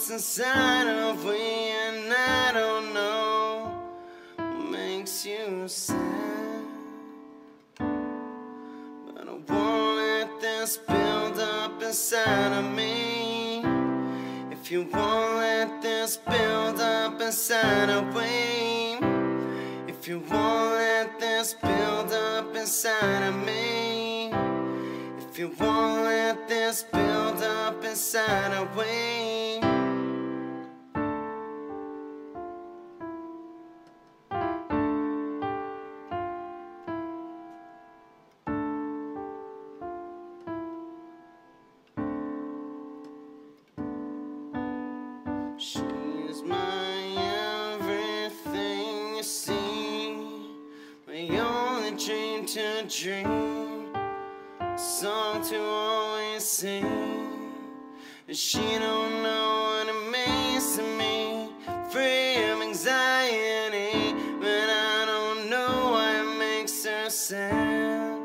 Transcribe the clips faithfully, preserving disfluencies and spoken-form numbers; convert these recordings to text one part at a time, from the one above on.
what's inside of me, and I don't know what makes you sad. But I won't let this build up inside of me. If you won't let this build up inside of me, if you won't let this build up inside of me, if you won't let this build up inside of me. She's my everything, you see, my only dream to dream, a song to always sing. And she don't know what it means to me, free of anxiety, but I don't know why it makes her sad,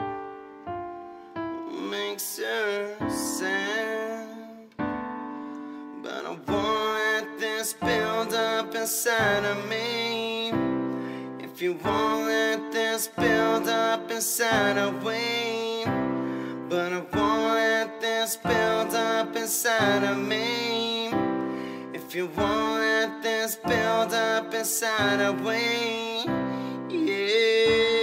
makes her sad. But I won't let this build up inside of me. If you won't let this build up inside of me, but I won't let this build up inside of me. If you won't let this build up inside of me, yeah.